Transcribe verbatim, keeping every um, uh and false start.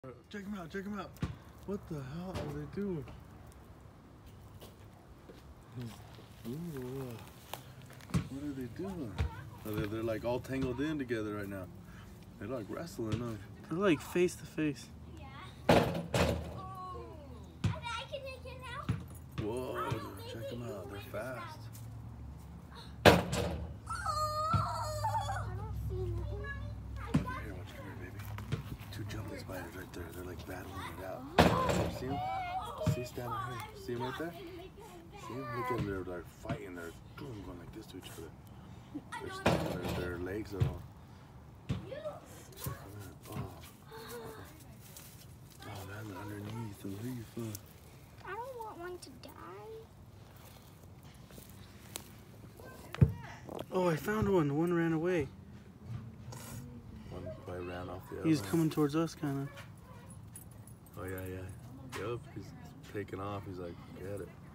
Check him out, check him out. What the hell are they doing? Ooh, what are they doing? Oh, they're, they're like all tangled in together right now. They're like wrestling, huh? They're like face to face. Yeah. Oh. I can take it now. Whoa, check them out. They're fast. Here, watch, come here, baby. Two jumping spiders right there. They're like battling it out. See them? See standing here? See them right there? See them? Look at them. They're like fighting. They're going like this to each other. They're standing there. Their legs are all. Oh, oh man, they're underneath the leaf. Uh. I don't want one to die. Oh, I found one. One ran away. One probably ran off the other. He's coming towards us, kind of. Oh yeah, yeah. Yup, he's taking off. He's like, get it.